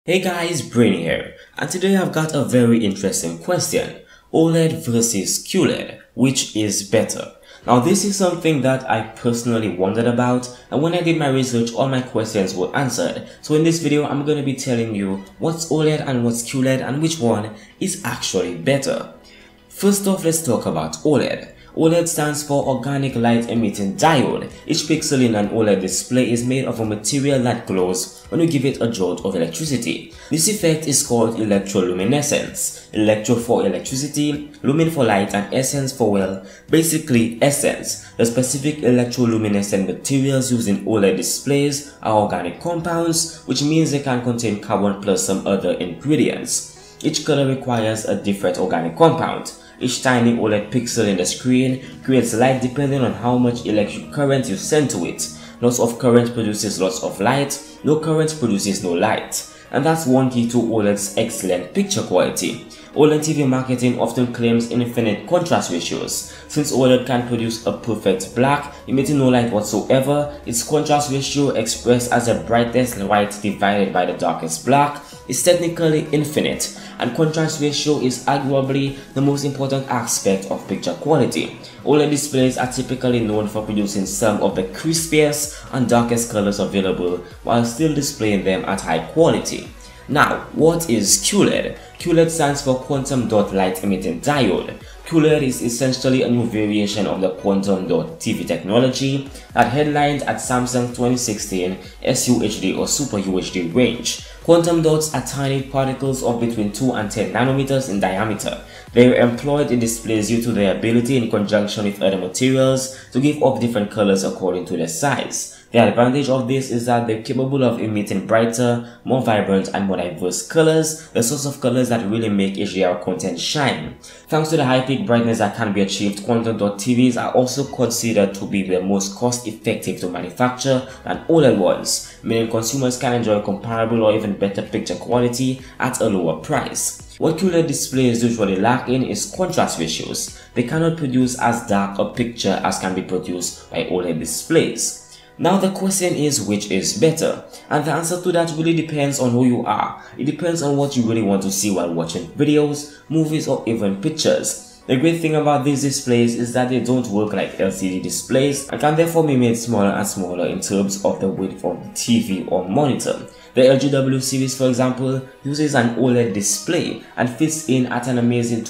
Hey guys, Brainy here, and today I've got a very interesting question. OLED versus QLED, which is better? Now this is something that I personally wondered about, and when I did my research all my questions were answered. So in this video I'm going to be telling you what's OLED and what's QLED and which one is actually better. First off, let's talk about OLED. OLED stands for Organic Light Emitting Diode. Each pixel in an OLED display is made of a material that glows when you give it a jolt of electricity. This effect is called electroluminescence. Electro for electricity, lumin for light, and escence for, well, basically essence. The specific electroluminescent materials used in OLED displays are organic compounds, which means they can contain carbon plus some other ingredients. Each color requires a different organic compound. Each tiny OLED pixel in the screen creates light depending on how much electric current you send to it. Lots of current produces lots of light, no current produces no light. And that's one key to OLED's excellent picture quality. OLED TV marketing often claims infinite contrast ratios. Since OLED can produce a perfect black, emitting no light whatsoever, its contrast ratio, expressed as the brightest white divided by the darkest black, is technically infinite, and contrast ratio is arguably the most important aspect of picture quality. OLED displays are typically known for producing some of the crispiest and darkest colors available while still displaying them at high quality. Now, what is QLED? QLED stands for Quantum Dot Light Emitting Diode. QLED is essentially a new variation of the quantum dot TV technology that headlined at Samsung 2016 SUHD or Super UHD range. Quantum dots are tiny particles of between 2 and 10 nanometers in diameter. They are employed in displays due to their ability in conjunction with other materials to give off different colors according to their size. The advantage of this is that they're capable of emitting brighter, more vibrant and more diverse colors, the sorts of colors that really make HDR content shine. Thanks to the high peak brightness that can be achieved, quantum dot TVs are also considered to be the most cost-effective to manufacture than OLED ones, meaning consumers can enjoy comparable or even better picture quality at a lower price. What QLED displays usually lack in is contrast ratios. They cannot produce as dark a picture as can be produced by OLED displays. Now the question is, which is better? And the answer to that really depends on who you are. It depends on what you really want to see while watching videos, movies, or even pictures. The great thing about these displays is that they don't work like LCD displays and can therefore be made smaller and smaller in terms of the width of the TV or monitor. The LGW series, for example, uses an OLED display and fits in at an amazing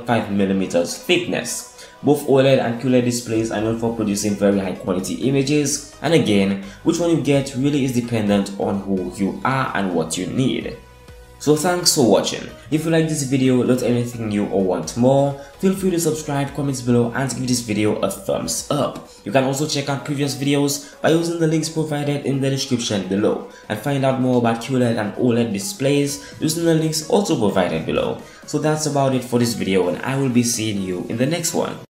2.5mm thickness. Both OLED and QLED displays are known for producing very high quality images, and again, which one you get really is dependent on who you are and what you need. So thanks for watching. If you like this video, learned anything new or want more, feel free to subscribe, comment below and give this video a thumbs up. You can also check out previous videos by using the links provided in the description below, and find out more about QLED and OLED displays using the links also provided below. So that's about it for this video, and I will be seeing you in the next one.